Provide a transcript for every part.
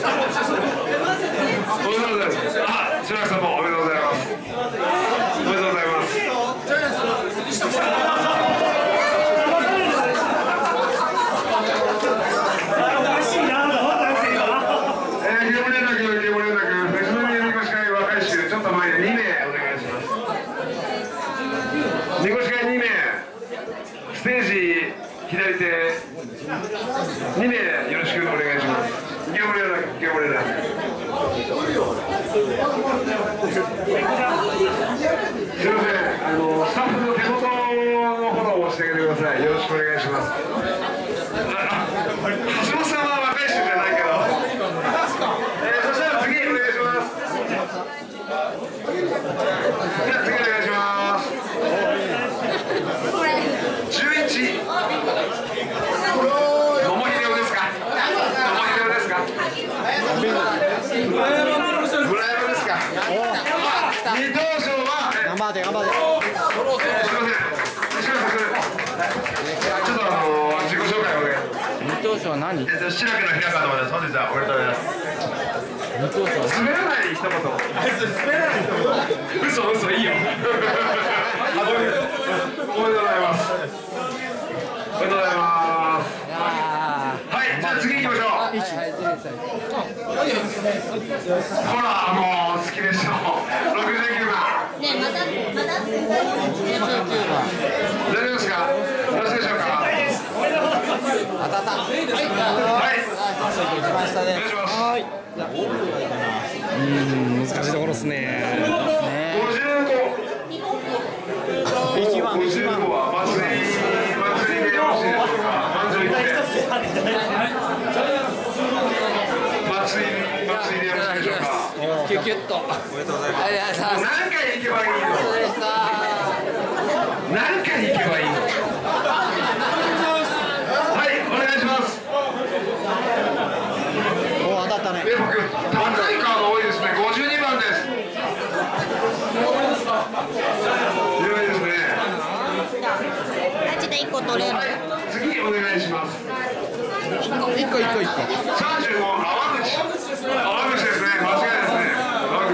白木さんもおめでとうございます。おめでとうございます。ちょっと前で2名お願いします。みこし会2名、ステージ左手2名よろしくお願いします。池森だ。すいません、スタッフの手元のフォローをしてあげてください。よろしくお願いします。橋本さんは若い人じゃないけど、そしたら次お願いします。じゃあ次お願いします。11。桃秀夫ですか。村山ですか。二等賞は。頑張って。すみません。ちょっと自己紹介をお願い。 二等賞は何？ 白木の平川のです。本日はおめでとうございます。滑らない一言。滑らない一言。嘘いいよ。おめでとうございます。おめでとうございます。はい、じゃあ次行きましょう。ほら、もう好きでしょ。69番。ねえ、まだ大丈夫ですか。よろしいでしょうか。 あたた。はい。 お願いします。 難しいところですね。 55は祭りでよろしいでしょうか。祭りでよろしいでしょうか。 キュキュッと。おめでとうございます。 何回行けばいいの。何回行けばいいの。はい、お願いします。 お、当たったね。 僕、高いカード多いですね。52番です。有名ですね。 マジで1個取れる。 次お願いします。 1個。 35、泡口ですね。間違いですね。泡口。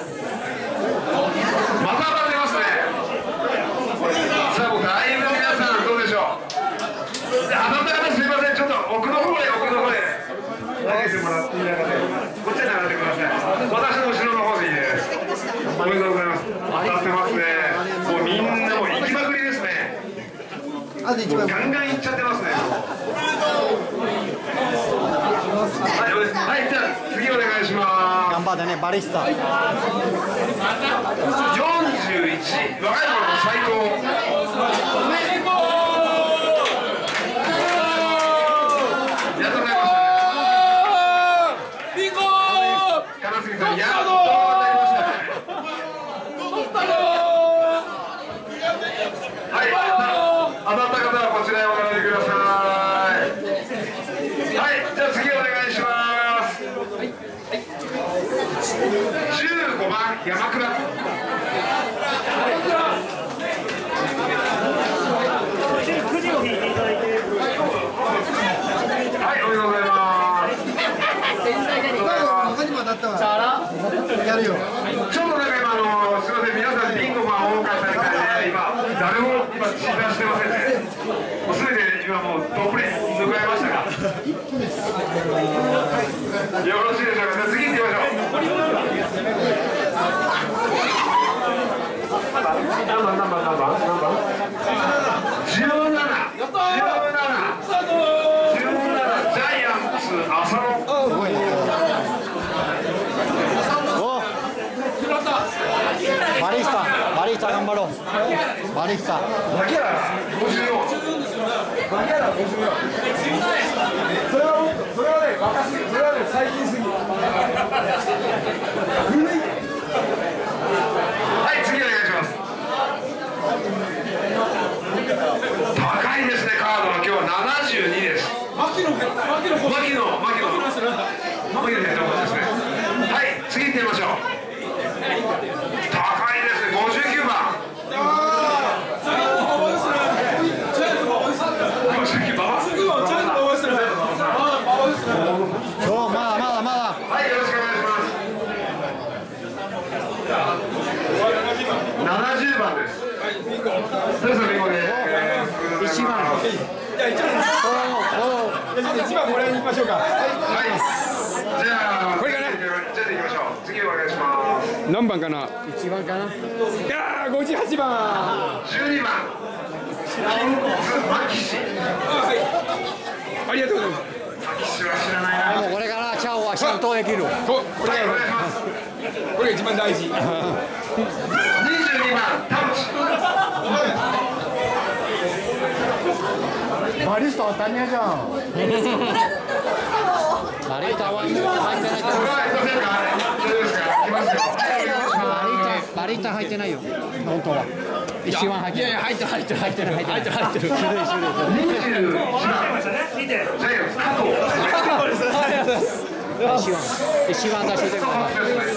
また当たってますね。さあ、もうだいぶ皆さんどうでしょう。当たった方すみません。ちょっと奥の方へ投げてもらっていい中で、こっちに並んでください。私の後ろの方でいいです。おめでとうございます。当たってますね。もうみんなもう行きまくりですね。ガンガン行っちゃってますね。はい、じゃあ次お願いします。 頑張ってね、バリスタ。 41、若い頃の最高。やっとなりましたね。ビンゴー。金杉さん、やっとなりましたね。はい、当たった方はこちらへお並びください。はい、じゃあ次お願いします。15番、山倉。はい、おめでとうございます。 やるよ。 ちょっとなんか今すみません、皆さんビンゴが多かったみたいで、今誰も今診断してませんね。もうすべて今もうドプレ抜かれましたか。よろしいでしょうか。じゃあ次行ってみましょう。何番17ジャイアンツ浅野。 バリスタ頑張ろう。バリスタ。 牧原54。それはね、若すぎ、それはね、最近すぎ。はい、次お願いします。高いですね、カードは今日は72です。牧野ヘッドコーチですね。はい、次行ってみましょう。高いですね、59番。 まだ。 はと1番もらいに行きましょうか。 はい。じゃあ、 これかな。 じゃあ行きましょう。次お願いします。 何番かな。 一番かな。 いやー、58番。 12番。金骨牧師。 ありがとうございます。 牧師は知らないな。 でもこれからチャオはちゃんとできる。 これはい、お願いします。 これが一番大事。 22番、田淵。 バリスタ当たり屋じゃん。バリスタは入ってないと。 これはすいませんか。大丈夫ですか。行きますよ。 バリスタ入ってないよ。本当は。一番入ってる。いやいや入ってる。種類。 21番、ジャイアンツ加藤。 一番出してるから。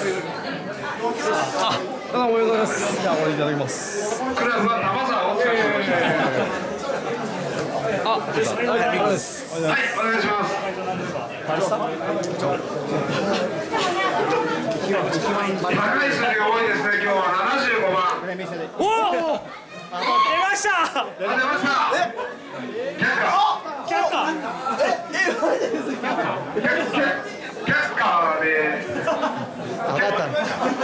おめでとうございます。じゃあ、これいただきます。 クラブは玉沢を使っております。はい、お願いします。高い数字が多いですね。今日は75番。 おお。出ました。 出ました。却下。却下で。 上がったの。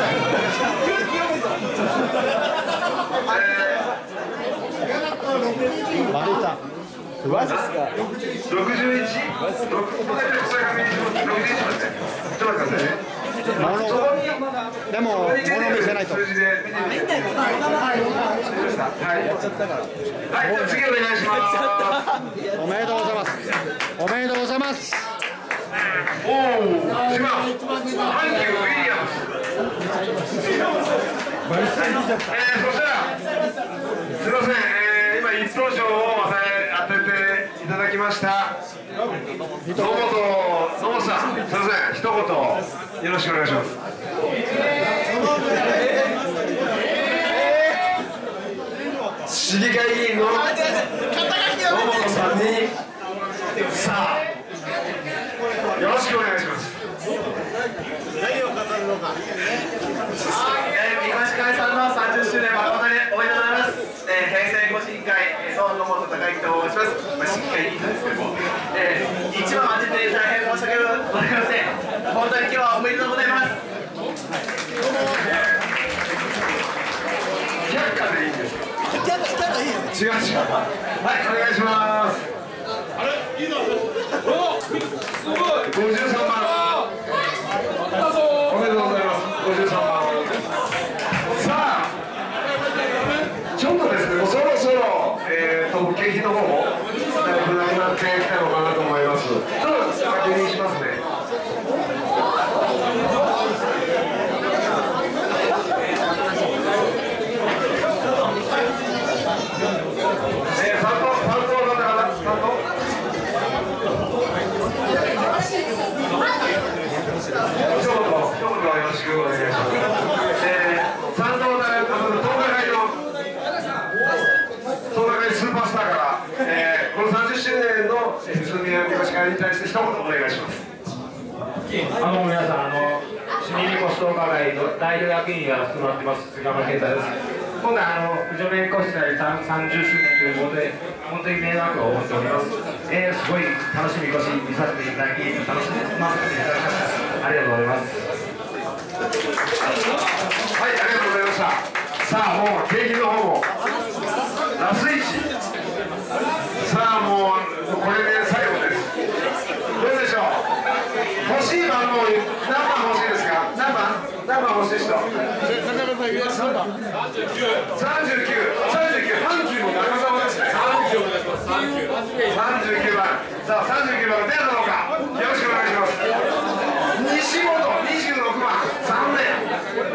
バリスタ。 マジですか。 61。ちょっと待ってくださいね。 でも物見せないと。 はい、次お願いします。 おめでとうございます。おめでとうございます。 おお、1番、ハンキュー・ウィリアムス。そしたら、すみません、今一等賞を当てていただきました。野本さん、すみません、一言よろしくお願いします。市議会議員の野本さんにさあよろしくお願いします。 何を語るのか。三橋会さんの30周年誠におめでとうございます。平成ご審会の野本孝之と申します。市議会議員なんですけども、一番当てて大変申し訳ございません。本当に今日はおめでとうございます。 却下でいいんですか。違う。はい、お願いします。あれ、いいの。すごい。53番。おめでとうございます。53番。さあ、ちょっとですね、もうそろそろ景品の方もなくなってきたのかなと思います。ちょっと確認しますね。に対して一言お願いします。 皆さん、市民みこし同化会の代表役員やらせてもらってます杉山健太です。今回除名個室で30周年ということで本当に迷惑を思っております。すごい楽しみみこし見させていただき楽しませていただきました。ありがとうございます。 はい、ありがとうございました。さあ、もう景品の方もラスイチ。さあ、もうこれで最後です。どうでしょう。欲しい番号、何番欲しいですか。何番欲しい人。39、阪急の中澤ですね。39番。さあ、39番が出るのか。よろしくお願いします。西本26番、3名。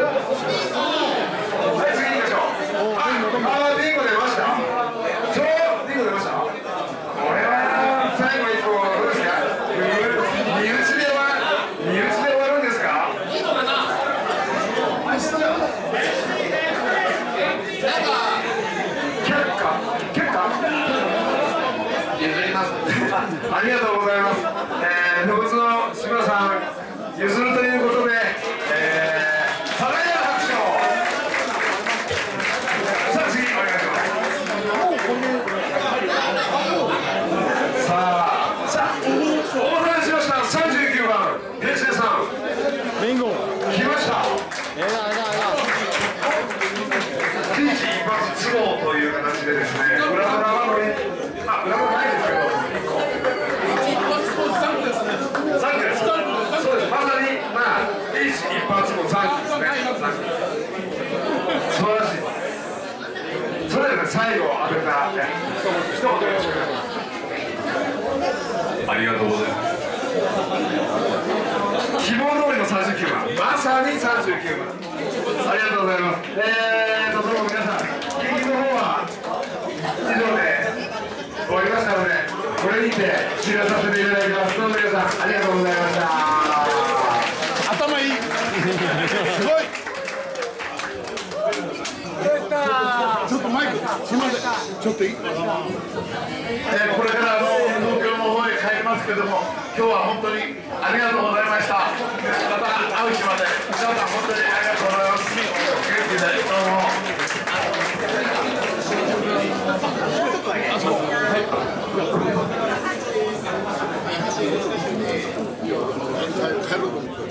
はい、次行きましょう。ビンゴ出ました。ビンゴ出ました。これは最後一個どうですか。身内で終わるんですか。却下譲ります。ありがとうございます。動物の志村さん譲るということで、サラヤ拍手を。さあ次お願いします。さあありがとうございます。希望通りの39番、まさに39番。ありがとうございます。どうも皆さん、キリンの方は以上で終わりましたので、これにて終了させていただきます。どうも皆さん、ありがとうございました。 頭いい。すごい。ちょっとマイク、すみません。ちょっといい。 これから東京の方へ帰りますけども、今日は本当にありがとうございました。また会う日まで皆さん本当にありがとうございます。元気でどうも。 帰ろうと思って。